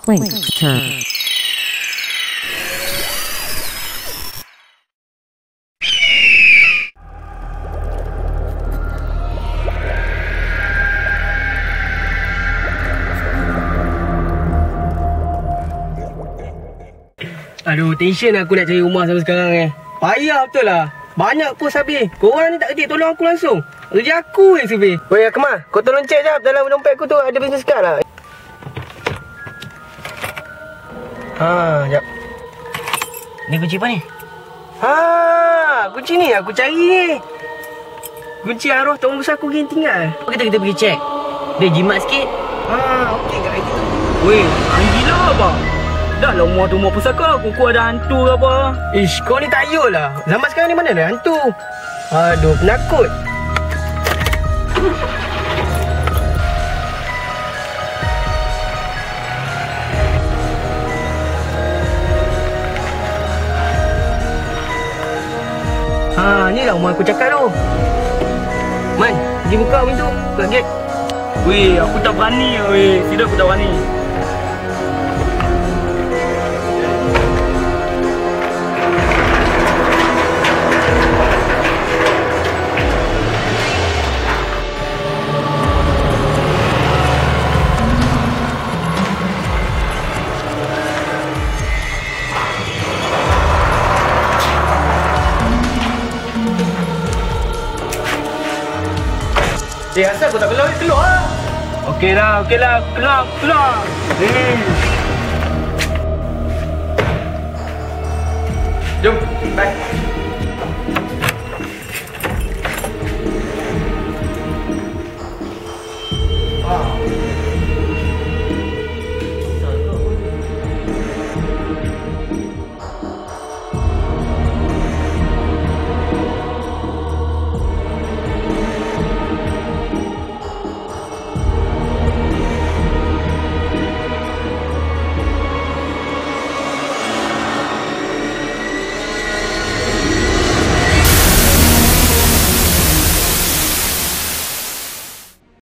Link turn. Aduh, tension aku nak cari rumah sampai sekarang Payah betul lah. Banyak pos habis. Korang ni tak ketik tolong aku langsung. Kerja aku survey. Weh, Akmal, kau tolong cek jap dalam dompet aku tu ada business card lah. Jap. Ni kunci apa ni? Kunci ni aku cari ni. Kunci arwah tok besar aku yang tinggal. Kita pergi cek. Dia jimat sikit. Okey kat itu. Weh, gila apa? Dah lah rumah tu rumah pusaka. Kuku ada hantu ke apa. Ish, kau ni tayul lah. Zaman sekarang ni mana ada hantu? Aduh, penakut. Ni lah rumah aku cakap tu. Man, pergi buka pintu. Buka gate. Weh, aku tak berani lah weh. Tidak aku tak berani. Asal kau tak keluar? Keluar lah. Okey lah. Keluar.